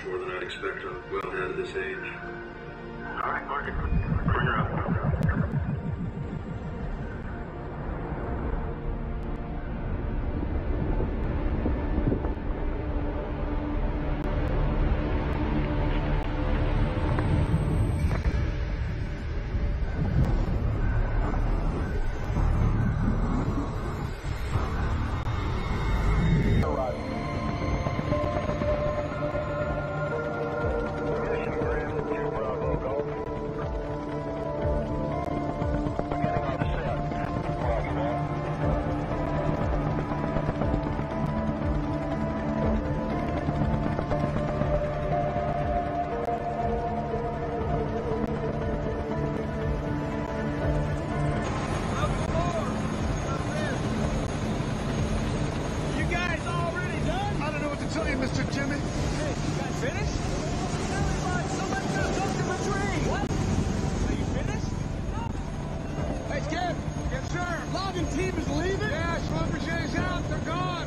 more than I'd expect on a wellhead at this age. All right, mark it. Bring her up. Mr. Jimmy. Hey, you guys finished? Everybody, somebody got talk to the tree. What? Are you finished? Hey, Skip. Yes, sir. Logging team is leaving? Yeah, Schlumberger's out. They're gone.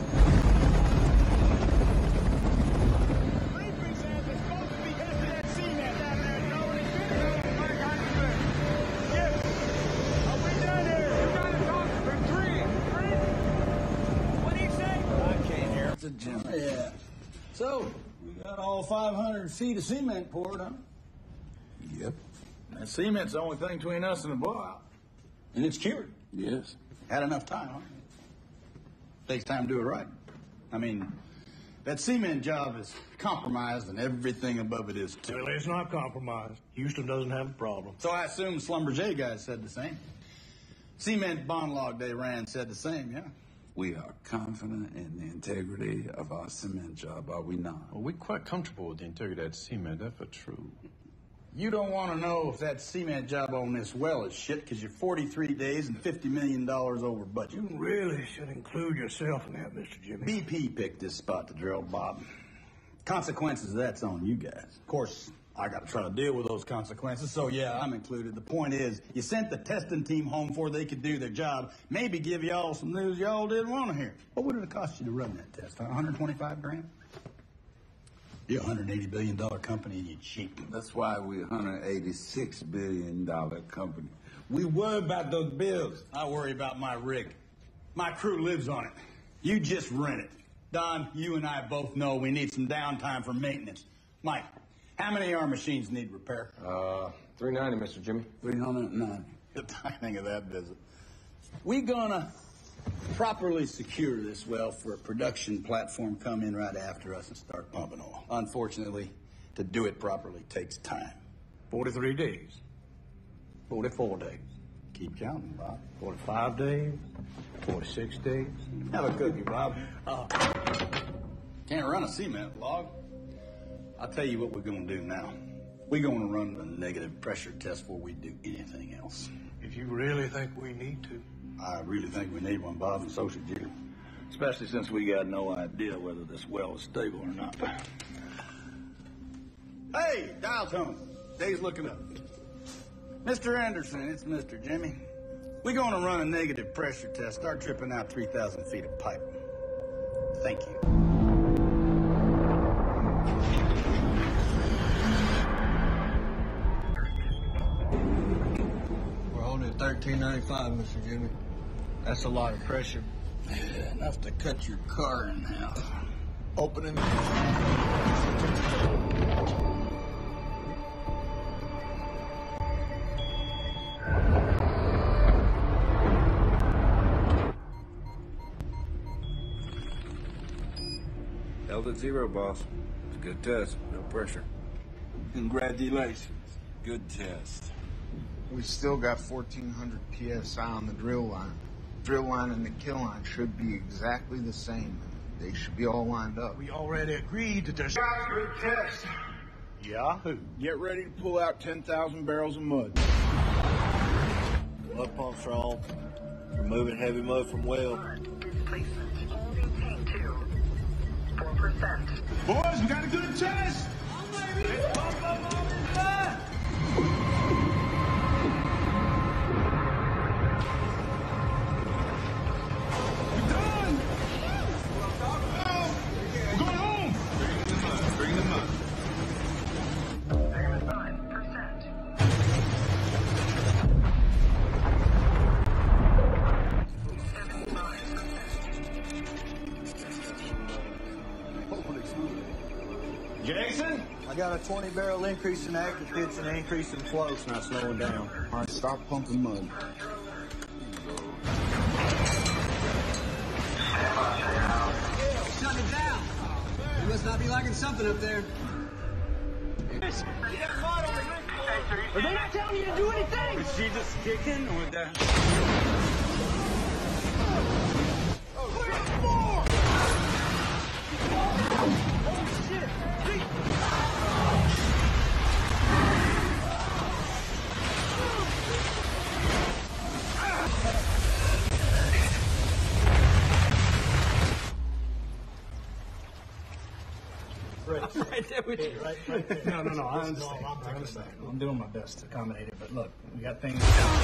Briefing says they're supposed to be headed to that cement down there. You know what he finished? Skip, are we done here? You gotta talk to the tree. What do you say? I can't hear. It's a Jimmy. Yeah. So, we got all 500 feet of cement poured, huh? Yep. That cement's the only thing between us and the blowout. And it's cured. Yes. Had enough time, huh? Takes time to do it right. I mean, that cement job is compromised and everything above it is too. Well, it's not compromised. Houston doesn't have a problem. So I assume Schlumberger guys said the same. Cement bond log they ran said the same, yeah? We are confident in the integrity of our cement job, are we not? Well, we're quite comfortable with the integrity of that cement, that's for true. You don't want to know if that cement job on this well is shit because you're 43 days and $50 million over budget. You really should include yourself in that, Mr. Jimmy. BP picked this spot to drill, Bob. Consequences of that's on you guys. Of course, I got to try to deal with those consequences, so yeah, I'm included. The point is, you sent the testing team home before they could do their job, maybe give y'all some news y'all didn't want to hear. What would it have cost you to run that test, huh? 125 grand? You're a $180 billion company and you're cheap. That's why we're a $186 billion company. We worry about those bills. I worry about my rig. My crew lives on it. You just rent it. Don, you and I both know we need some downtime for maintenance. Mike, how many of our machines need repair? 390, Mr. Jimmy. 390. Good timing of that visit. We gonna properly secure this well for a production platform come in right after us and start pumping oil. Unfortunately, to do it properly takes time. 43 days. 44 days. Keep counting, Bob. 45 days. 46 days. Have a cookie, Bob. Can't run a cement log. I'll tell you what we're gonna do now. We're gonna run the negative pressure test before we do anything else. If you really think we need to. I really think we need one, Bob, and so should you. Especially since we got no idea whether this well is stable or not. Hey, dial tone. Day's looking up. Mr. Anderson, it's Mr. Jimmy. We're going to run a negative pressure test. Start tripping out 3,000 feet of pipe. Thank you. We're holding at 1395, Mr. Jimmy. That's a lot of pressure. Yeah, enough to cut your car in half. Opening. Held at zero, boss. It's a good test. No pressure. Congratulations. Good test. We still got 1,400 PSI on the drill line. Drill line and the kill line should be exactly the same. They should be all lined up. We already agreed that there's... Good test. Yahoo. Get ready to pull out 10,000 barrels of mud. Mud pumps are all. Removing heavy mud from well. Displacement. Maintain 4%. Boys, we got a good test. We're done. We're going home. Bring them up. I got a 20-barrel increase in active pitch and an increase in flow. It's not slowing down. All right, stop pumping mud. Shut it down. You must not be liking something up there. Are they not telling you to do anything? Is she just kicking or that? Right there with you. Right there. No, I understand. I'm doing my best to accommodate it, but look, we got things.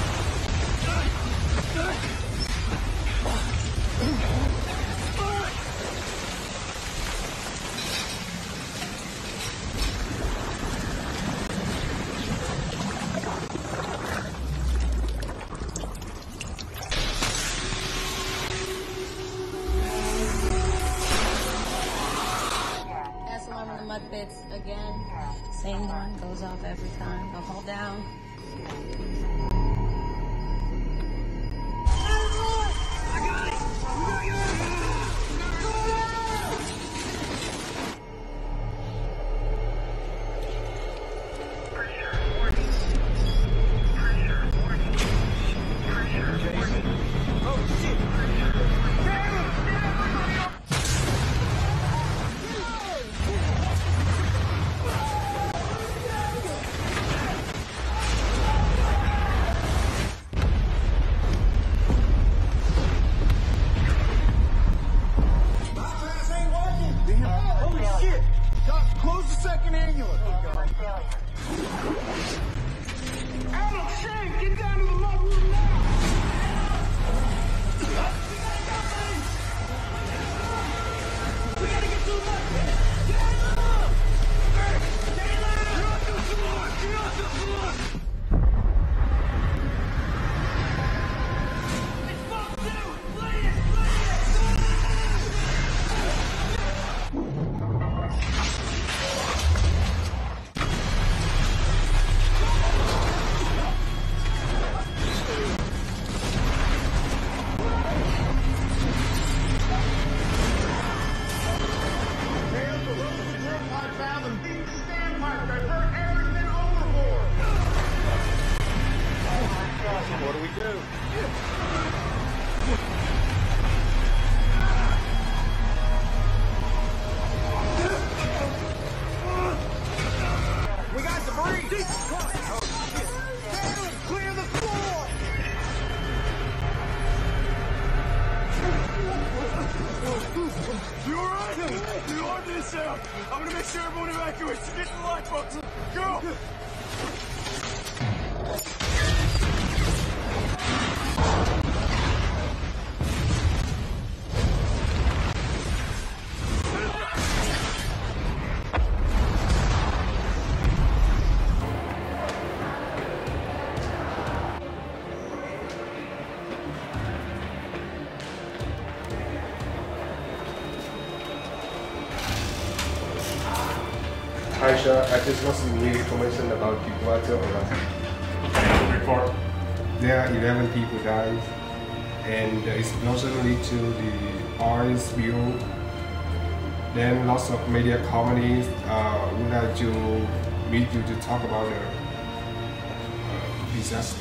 Alarm on the mud pits again. Same one goes off every time. I'll hold down. What do we do? We got debris! Oh, shit. Taylor, clear the floor! You alright? You are this out! I'm gonna make sure everyone evacuates. Get in the lifeboats! Go! Aisha, I just got some new information about Gibraltar. Report. There are 11 people died, and the explosion led to the oil spill. Then lots of media companies would like to meet you to talk about the disaster.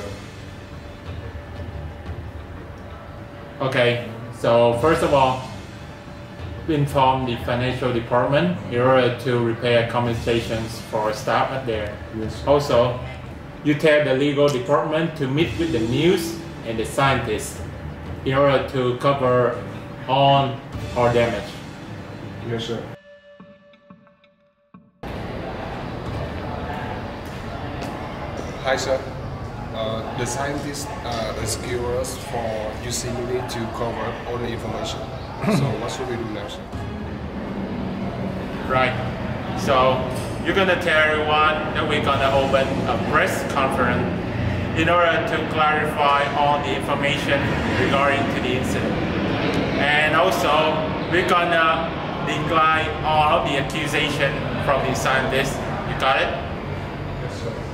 Okay, so first of all, inform the financial department in order to repair compensations for staff at there. Yes. Also, you tell the legal department to meet with the news and the scientists in order to cover all our damage. Yes, sir. Hi, sir. The scientists rescue us for using it to cover all the information. So what should we do now, sir? Right. So you're gonna tell everyone that we're gonna open a press conference in order to clarify all the information regarding to the incident. And also, we're gonna decline all of the accusation from the scientist. You got it? Yes, sir.